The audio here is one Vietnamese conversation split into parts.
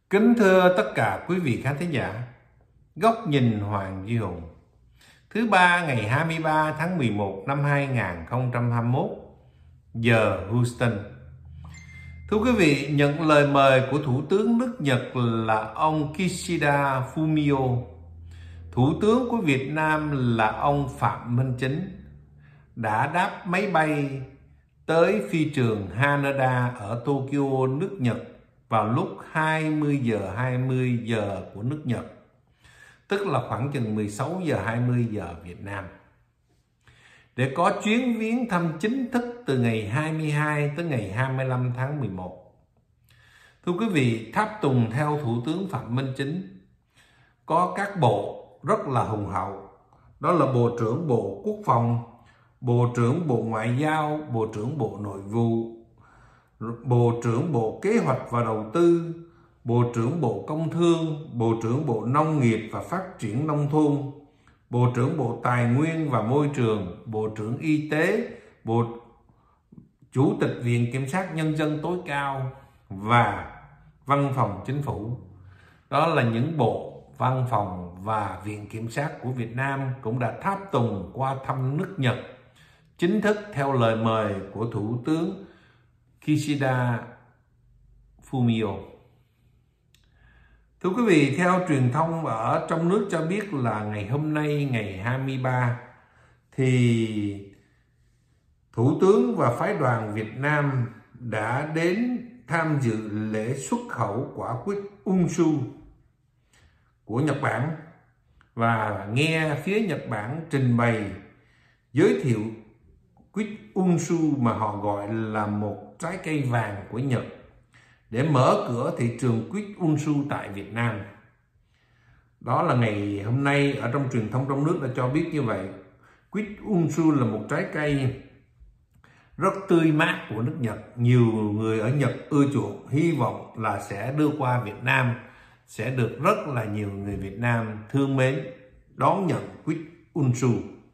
Kính thưa tất cả quý vị khán thính giả, Góc nhìn Hoàng Duy Hùng, thứ ba ngày 23 tháng 11 năm 2021, giờ Houston. Thưa quý vị, nhận lời mời của Thủ tướng nước Nhật là ông Kishida Fumio, Thủ tướng của Việt Nam là ông Phạm Minh Chính, đã đáp máy bay tới phi trường Haneda ở Tokyo, nước Nhật vào lúc 20 giờ của nước Nhật, tức là khoảng chừng 16 giờ 20 giờ Việt Nam, để có chuyến viếng thăm chính thức từ ngày 22 tới ngày 25 tháng 11. Thưa quý vị, tháp tùng theo Thủ tướng Phạm Minh Chính có các bộ rất là hùng hậu, đó là Bộ trưởng Bộ Quốc phòng, Bộ trưởng Bộ Ngoại giao, Bộ trưởng Bộ Nội vụ, Bộ trưởng Bộ Kế hoạch và Đầu tư, Bộ trưởng Bộ Công thương, Bộ trưởng Bộ Nông nghiệp và Phát triển Nông thôn, Bộ trưởng Bộ Tài nguyên và Môi trường, Bộ trưởng Y tế, Chủ tịch Viện Kiểm sát Nhân dân tối cao và Văn phòng Chính phủ. Đó là những bộ, văn phòng và Viện Kiểm sát của Việt Nam cũng đã tháp tùng qua thăm nước Nhật chính thức theo lời mời của Thủ tướng Kishida Fumio. Thưa quý vị, theo truyền thông ở trong nước cho biết là ngày hôm nay, ngày 23, thì Thủ tướng và phái đoàn Việt Nam đã đến tham dự lễ xuất khẩu quả quýt Unshu của Nhật Bản và nghe phía Nhật Bản trình bày giới thiệu quýt Unshu mà họ gọi là một trái cây vàng của Nhật để mở cửa thị trường quýt Unshu tại Việt Nam. Đó là ngày hôm nay ở trong truyền thông trong nước đã cho biết như vậy. Quýt Unshu là một trái cây rất tươi mát của nước Nhật. Nhiều người ở Nhật ưa chuộng, hy vọng là sẽ đưa qua Việt Nam, sẽ được rất là nhiều người Việt Nam thương mến đón nhận quýt Unshu.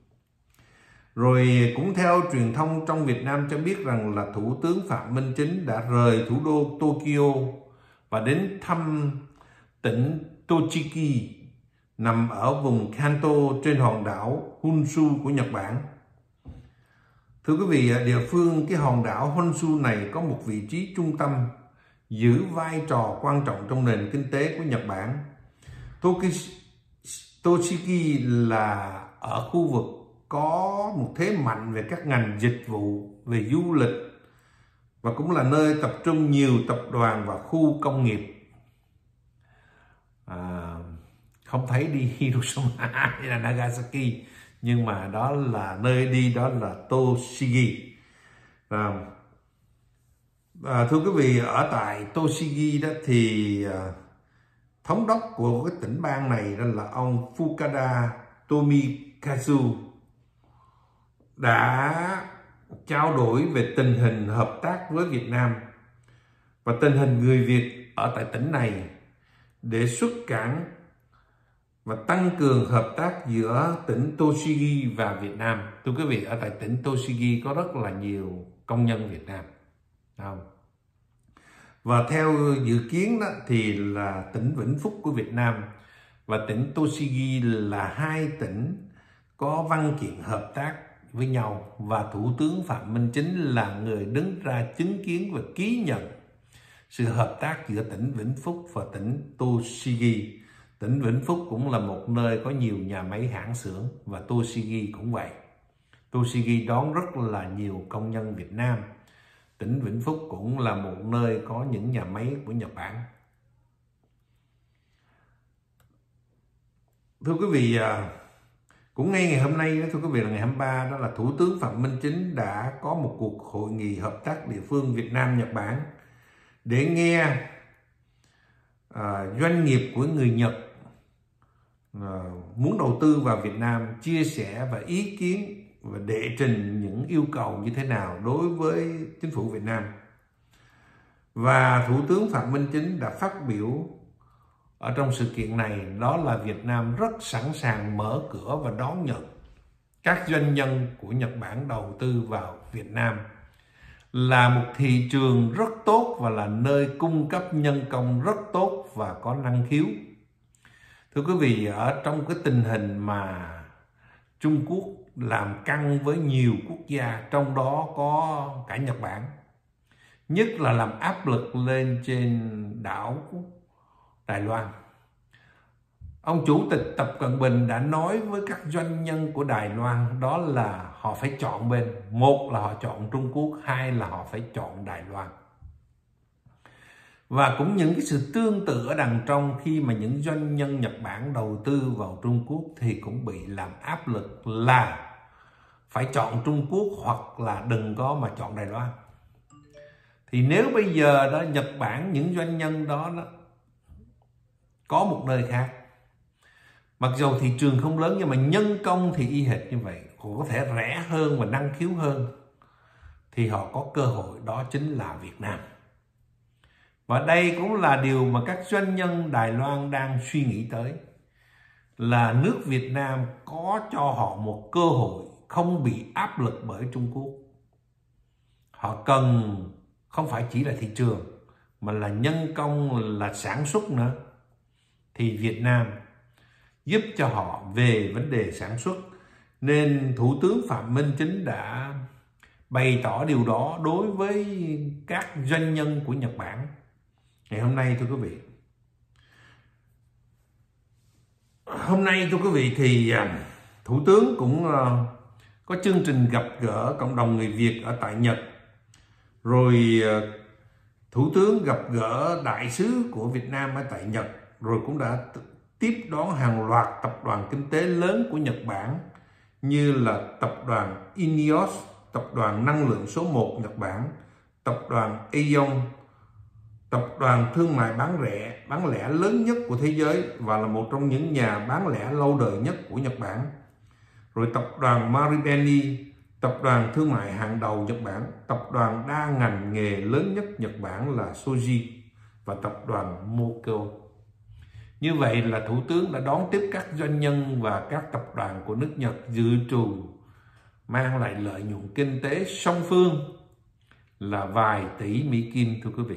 Rồi cũng theo truyền thông trong Việt Nam cho biết rằng là Thủ tướng Phạm Minh Chính đã rời thủ đô Tokyo và đến thăm tỉnh Tochigi nằm ở vùng Kanto trên hòn đảo Honshu của Nhật Bản. Thưa quý vị, địa phương cái hòn đảo Honshu này có một vị trí trung tâm, giữ vai trò quan trọng trong nền kinh tế của Nhật Bản. Tochigi là ở khu vực có một thế mạnh về các ngành dịch vụ, về du lịch, và cũng là nơi tập trung nhiều tập đoàn và khu công nghiệp. Không thấy đi Hiroshima hay là Nagasaki, nhưng mà đó là nơi đi, đó là Tochigi. Thưa quý vị, ở tại Tochigi đó thì thống đốc của cái tỉnh bang này đó là ông Fukada Tomikazu đã trao đổi về tình hình hợp tác với Việt Nam và tình hình người Việt ở tại tỉnh này để xuất cảng và tăng cường hợp tác giữa tỉnh Tochigi và Việt Nam. Thưa quý vị, ở tại tỉnh Tochigi có rất là nhiều công nhân Việt Nam. Và theo dự kiến đó, thì là tỉnh Vĩnh Phúc của Việt Nam và tỉnh Tochigi là hai tỉnh có văn kiện hợp tác với nhau, và Thủ tướng Phạm Minh Chính là người đứng ra chứng kiến và ký nhận sự hợp tác giữa tỉnh Vĩnh Phúc và tỉnh Tochigi. Tỉnh Vĩnh Phúc cũng là một nơi có nhiều nhà máy hãng xưởng và Tochigi cũng vậy. Tochigi đón rất là nhiều công nhân Việt Nam. Tỉnh Vĩnh Phúc cũng là một nơi có những nhà máy của Nhật Bản. Thưa quý vị, cũng ngay ngày hôm nay, thưa quý vị, là ngày 23, đó là Thủ tướng Phạm Minh Chính đã có một cuộc hội nghị hợp tác địa phương Việt Nam Nhật Bản để nghe doanh nghiệp của người Nhật muốn đầu tư vào Việt Nam chia sẻ và ý kiến và đệ trình những yêu cầu như thế nào đối với chính phủ Việt Nam. Và Thủ tướng Phạm Minh Chính đã phát biểu ở trong sự kiện này, đó là Việt Nam rất sẵn sàng mở cửa và đón nhận các doanh nhân của Nhật Bản đầu tư vào Việt Nam, là một thị trường rất tốt và là nơi cung cấp nhân công rất tốt và có năng khiếu. Thưa quý vị, ở trong cái tình hình mà Trung Quốc làm căng với nhiều quốc gia, trong đó có cả Nhật Bản, nhất là làm áp lực lên trên đảo Đài Loan. Ông Chủ tịch Tập Cận Bình đã nói với các doanh nhân của Đài Loan đó là họ phải chọn bên. Một là họ chọn Trung Quốc, hai là họ phải chọn Đài Loan. Và cũng những cái sự tương tự ở đằng trong, khi mà những doanh nhân Nhật Bản đầu tư vào Trung Quốc thì cũng bị làm áp lực là phải chọn Trung Quốc hoặc là đừng có mà chọn Đài Loan. Thì nếu bây giờ đó Nhật Bản, những doanh nhân đó có một nơi khác, mặc dù thị trường không lớn nhưng mà nhân công thì y hệt như vậy, họ có thể rẻ hơn và năng khiếu hơn, thì họ có cơ hội, đó chính là Việt Nam. Và đây cũng là điều mà các doanh nhân Đài Loan đang suy nghĩ tới, là nước Việt Nam có cho họ một cơ hội không bị áp lực bởi Trung Quốc. Họ cần không phải chỉ là thị trường mà là nhân công, là sản xuất nữa. Thì Việt Nam giúp cho họ về vấn đề sản xuất. Nên Thủ tướng Phạm Minh Chính đã bày tỏ điều đó đối với các doanh nhân của Nhật Bản. Ngày hôm nay thưa quý vị, thì Thủ tướng cũng có chương trình gặp gỡ cộng đồng người Việt ở tại Nhật. Rồi Thủ tướng gặp gỡ đại sứ của Việt Nam ở tại Nhật. Rồi cũng đã tiếp đón hàng loạt tập đoàn kinh tế lớn của Nhật Bản, như là tập đoàn INEOS, tập đoàn năng lượng số 1 Nhật Bản, tập đoàn Aeon, tập đoàn thương mại bán lẻ lớn nhất của thế giới và là một trong những nhà bán lẻ lâu đời nhất của Nhật Bản. Rồi tập đoàn Marubeni, tập đoàn thương mại hàng đầu Nhật Bản, tập đoàn đa ngành nghề lớn nhất Nhật Bản là Soji và tập đoàn Moko. Như vậy là Thủ tướng đã đón tiếp các doanh nhân và các tập đoàn của nước Nhật, dự trù mang lại lợi nhuận kinh tế song phương là vài tỷ Mỹ Kim, thưa quý vị.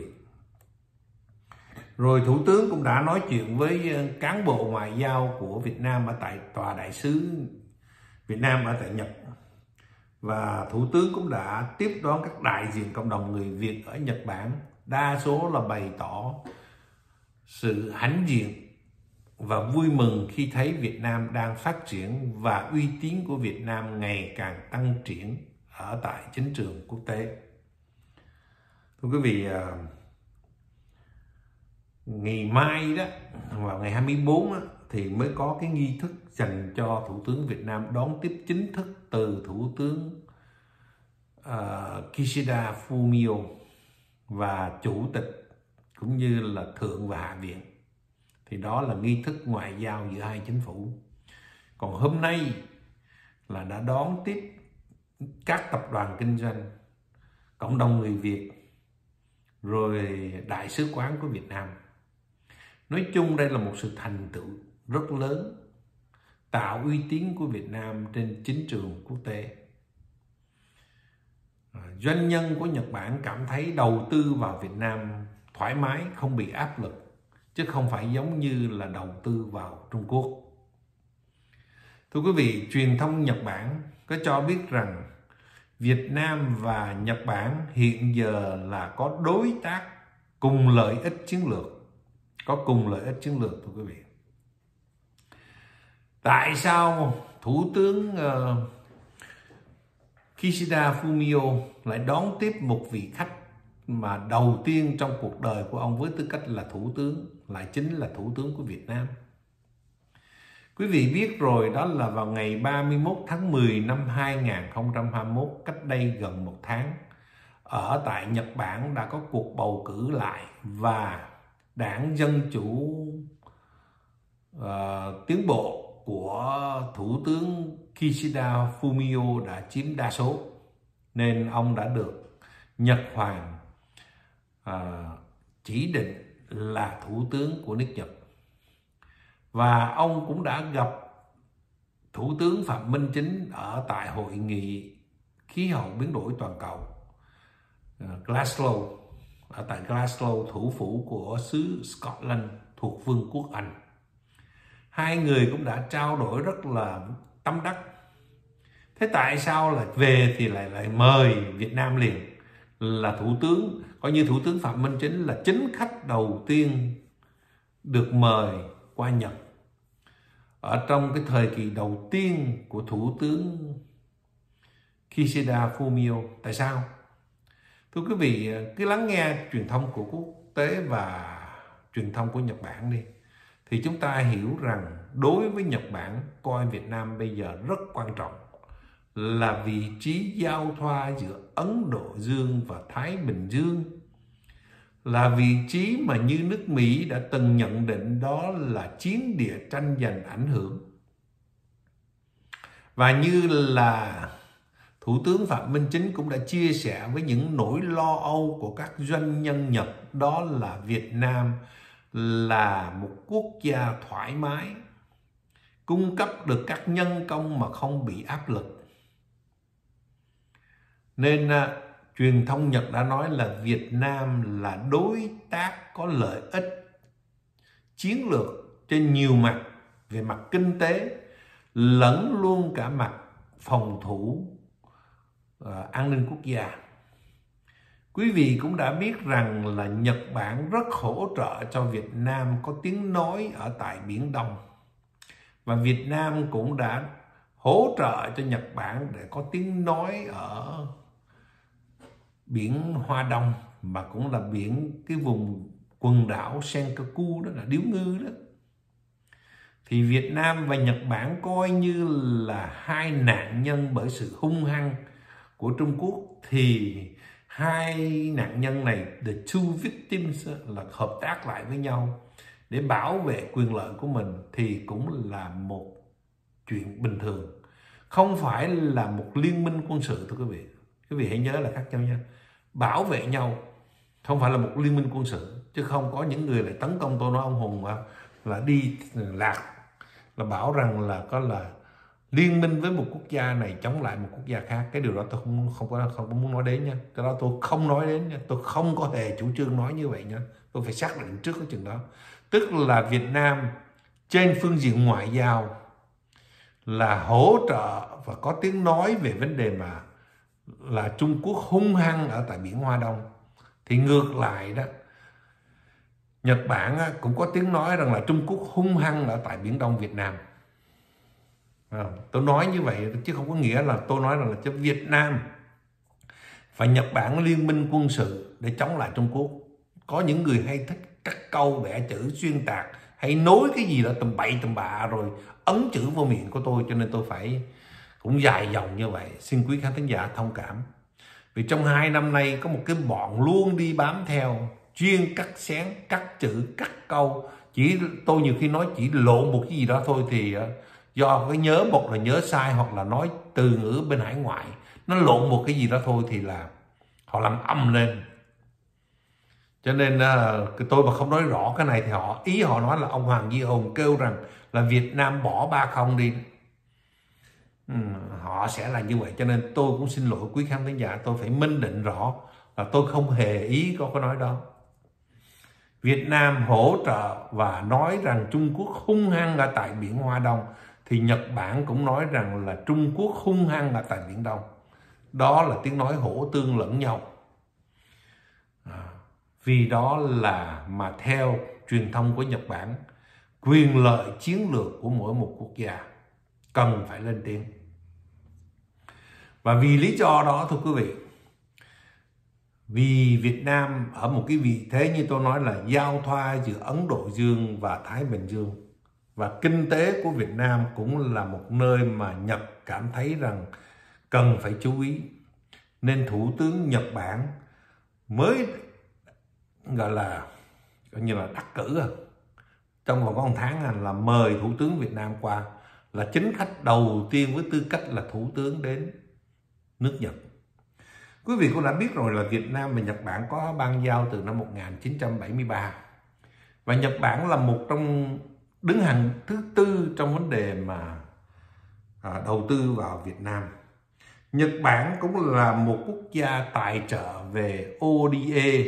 Rồi Thủ tướng cũng đã nói chuyện với cán bộ ngoại giao của Việt Nam ở tại tòa đại sứ Việt Nam ở tại Nhật. Và Thủ tướng cũng đã tiếp đón các đại diện cộng đồng người Việt ở Nhật Bản. Đa số là bày tỏ sự hãnh diện và vui mừng khi thấy Việt Nam đang phát triển và uy tín của Việt Nam ngày càng tăng triển ở tại chính trường quốc tế. Thưa quý vị, ngày mai đó, vào ngày 24 đó, thì mới có cái nghi thức dành cho Thủ tướng Việt Nam đón tiếp chính thức từ Thủ tướng Kishida Fumio và Chủ tịch cũng như là Thượng và Hạ viện. Thì đó là nghi thức ngoại giao giữa hai chính phủ. Còn hôm nay là đã đón tiếp các tập đoàn kinh doanh, cộng đồng người Việt, rồi đại sứ quán của Việt Nam. Nói chung đây là một sự thành tựu rất lớn, tạo uy tín của Việt Nam trên chính trường quốc tế. Doanh nhân của Nhật Bản cảm thấy đầu tư vào Việt Nam thoải mái, không bị áp lực, chứ không phải giống như là đầu tư vào Trung Quốc. Thưa quý vị, truyền thông Nhật Bản có cho biết rằng Việt Nam và Nhật Bản hiện giờ là có đối tác cùng lợi ích chiến lược. Có cùng lợi ích chiến lược, thưa quý vị. Tại sao Thủ tướng Kishida Fumio lại đón tiếp một vị khách mà đầu tiên trong cuộc đời của ông với tư cách là Thủ tướng, lại chính là Thủ tướng của Việt Nam? Quý vị biết rồi, đó là vào ngày 31 tháng 10 năm 2021, cách đây gần một tháng, ở tại Nhật Bản đã có cuộc bầu cử lại và Đảng Dân Chủ Tiến Bộ của Thủ tướng Kishida Fumio đã chiếm đa số, nên ông đã được Nhật Hoàng chỉ định là Thủ tướng của nước Nhật. Và ông cũng đã gặp Thủ tướng Phạm Minh Chính ở tại hội nghị khí hậu biến đổi toàn cầu Glasgow ở tại Glasgow, thủ phủ của xứ Scotland thuộc Vương quốc Anh. Hai người cũng đã trao đổi rất là tâm đắc. Thế tại sao là về thì lại mời Việt Nam liền, là thủ tướng, coi như thủ tướng Phạm Minh Chính là chính khách đầu tiên được mời qua Nhật ở trong cái thời kỳ đầu tiên của thủ tướng Kishida Fumio. Tại sao? Thưa quý vị, cứ lắng nghe truyền thông của quốc tế và truyền thông của Nhật Bản đi, thì chúng ta hiểu rằng đối với Nhật Bản coi Việt Nam bây giờ rất quan trọng, là vị trí giao thoa giữa Ấn Độ Dương và Thái Bình Dương, là vị trí mà như nước Mỹ đã từng nhận định đó là chiến địa tranh giành ảnh hưởng. Và như là Thủ tướng Phạm Minh Chính cũng đã chia sẻ với những nỗi lo âu của các doanh nhân Nhật, đó là Việt Nam là một quốc gia thoải mái, cung cấp được các nhân công mà không bị áp lực. Nên truyền thông Nhật đã nói là Việt Nam là đối tác có lợi ích chiến lược trên nhiều mặt, về mặt kinh tế lẫn luôn cả mặt phòng thủ an ninh quốc gia. Quý vị cũng đã biết rằng là Nhật Bản rất hỗ trợ cho Việt Nam có tiếng nói ở tại Biển Đông, và Việt Nam cũng đã hỗ trợ cho Nhật Bản để có tiếng nói ở biển Hoa Đông, mà cũng là biển cái vùng quần đảo Senkaku, đó là điếu ngư đó. Thì Việt Nam và Nhật Bản coi như là hai nạn nhân bởi sự hung hăng của Trung Quốc. Thì hai nạn nhân này, the two victims, là hợp tác lại với nhau để bảo vệ quyền lợi của mình, thì cũng là một chuyện bình thường, không phải là một liên minh quân sự. Thưa quý vị, quý vị hãy nhớ là khác nhau nha. Bảo vệ nhau không phải là một liên minh quân sự, chứ không có những người lại tấn công tôi nói ông Hùng là đi lạc, là bảo rằng là có là liên minh với một quốc gia này chống lại một quốc gia khác. Cái điều đó tôi không có muốn nói đến nha. Cái đó tôi không nói đến nha. Tôi không có hề chủ trương nói như vậy nha. Tôi phải xác định trước cái chừng đó. Tức là Việt Nam trên phương diện ngoại giao là hỗ trợ và có tiếng nói về vấn đề mà là Trung Quốc hung hăng ở tại biển Hoa Đông. Thì ngược lại đó, Nhật Bản cũng có tiếng nói rằng là Trung Quốc hung hăng ở tại Biển Đông Việt Nam. Tôi nói như vậy chứ không có nghĩa là tôi nói rằng là cho Việt Nam và Nhật Bản liên minh quân sự để chống lại Trung Quốc. Có những người hay thích cắt câu bẻ chữ xuyên tạc, hay nói cái gì đó tầm bậy tầm bạ rồi ấn chữ vô miệng của tôi, cho nên tôi phải cũng dài dòng như vậy. Xin quý khán thính giả thông cảm. Vì trong 2 năm nay có một cái bọn luôn đi bám theo, chuyên cắt xén, cắt chữ, cắt câu. Tôi nhiều khi nói chỉ lộn một cái gì đó thôi thì do cái nhớ, một là nhớ sai, hoặc là nói từ ngữ bên hải ngoại, nó lộn một cái gì đó thôi thì là họ làm âm lên. Cho nên tôi mà không nói rõ cái này thì ý họ nói là ông Hoàng Duy Hùng kêu rằng là Việt Nam bỏ 3-0 đi. Họ sẽ là như vậy. Cho nên tôi cũng xin lỗi quý khán thính giả, tôi phải minh định rõ là tôi không hề ý có nói đó. Việt Nam hỗ trợ và nói rằng Trung Quốc hung hăng ở tại biển Hoa Đông, thì Nhật Bản cũng nói rằng là Trung Quốc hung hăng ở tại Biển Đông. Đó là tiếng nói hỗ tương lẫn nhau. Vì đó là mà theo truyền thông của Nhật Bản, quyền lợi chiến lược của mỗi một quốc gia cần phải lên tiếng. Và vì lý do đó, thưa quý vị, vì Việt Nam ở một cái vị thế như tôi nói là giao thoa giữa Ấn Độ Dương và Thái Bình Dương, và kinh tế của Việt Nam cũng là một nơi mà Nhật cảm thấy rằng cần phải chú ý, nên Thủ tướng Nhật Bản mới gọi như là đắc cử trong vòng có 1 tháng là mời Thủ tướng Việt Nam qua, là chính khách đầu tiên với tư cách là Thủ tướng đến nước Nhật. Quý vị cũng đã biết rồi là Việt Nam và Nhật Bản có bang giao từ năm 1973. Và Nhật Bản là một trong đứng hàng thứ 4 trong vấn đề mà đầu tư vào Việt Nam. Nhật Bản cũng là một quốc gia tài trợ về ODA,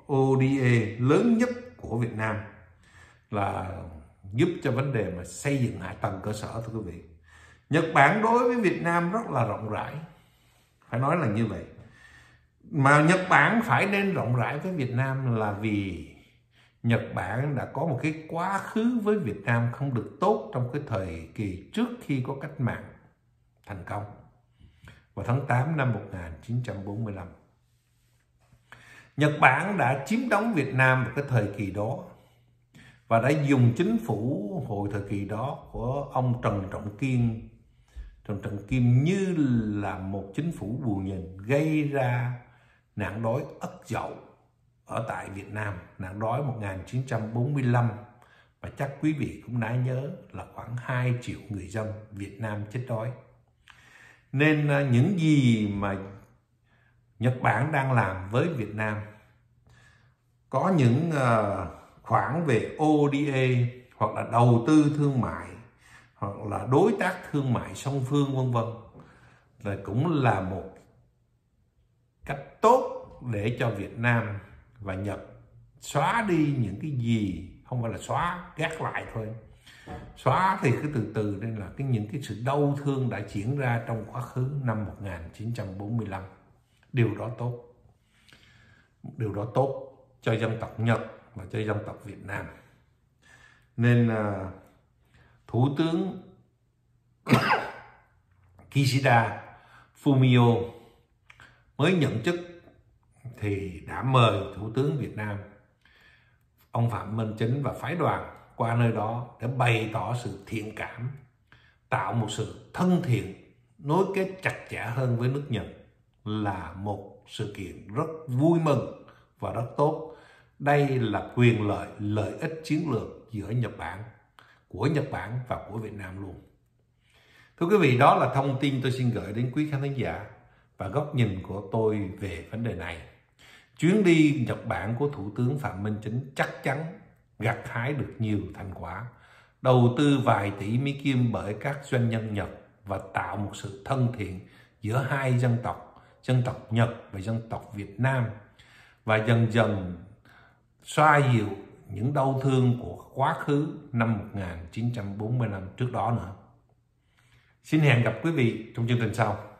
ODA lớn nhất của Việt Nam là giúp cho vấn đề mà xây dựng hạ tầng cơ sở, thưa quý vị. Nhật Bản đối với Việt Nam rất là rộng rãi, phải nói là như vậy. Mà Nhật Bản phải nên rộng rãi với Việt Nam là vì Nhật Bản đã có một cái quá khứ với Việt Nam không được tốt trong cái thời kỳ trước khi có cách mạng thành công vào tháng 8 năm 1945. Nhật Bản đã chiếm đóng Việt Nam vào cái thời kỳ đó và đã dùng chính phủ hồi thời kỳ đó của ông Trần Trọng Kim như là một chính phủ bù nhìn, gây ra nạn đói Ất Dậu ở tại Việt Nam, nạn đói 1945, và chắc quý vị cũng đã nhớ là khoảng 2 triệu người dân Việt Nam chết đói. Nên những gì mà Nhật Bản đang làm với Việt Nam, có những khoản về ODA hoặc là đầu tư thương mại hoặc là đối tác thương mại song phương vân vân, là cũng là một cách tốt để cho Việt Nam và Nhật xóa đi những cái gì, không phải là xóa, gác lại thôi. Xóa thì cứ từ từ, nên là những cái sự đau thương đã diễn ra trong quá khứ năm 1945. Điều đó tốt. Điều đó tốt cho dân tộc Nhật và cho dân tộc Việt Nam. Nên Thủ tướng Kishida Fumio mới nhận chức thì đã mời Thủ tướng Việt Nam ông Phạm Minh Chính và phái đoàn qua nơi đó để bày tỏ sự thiện cảm, tạo một sự thân thiện, nối kết chặt chẽ hơn với nước Nhật, là một sự kiện rất vui mừng và rất tốt. Đây là quyền lợi ích chiến lược giữa của Nhật Bản và của Việt Nam luôn. Thưa quý vị, đó là thông tin tôi xin gửi đến quý khán thính giả và góc nhìn của tôi về vấn đề này. Chuyến đi Nhật Bản của Thủ tướng Phạm Minh Chính chắc chắn gặt hái được nhiều thành quả, đầu tư vài tỷ Mỹ Kim bởi các doanh nhân Nhật và tạo một sự thân thiện giữa hai dân tộc Nhật và dân tộc Việt Nam, và dần dần xoa dịu những đau thương của quá khứ năm 1945 trước đó nữa. Xin hẹn gặp quý vị trong chương trình sau.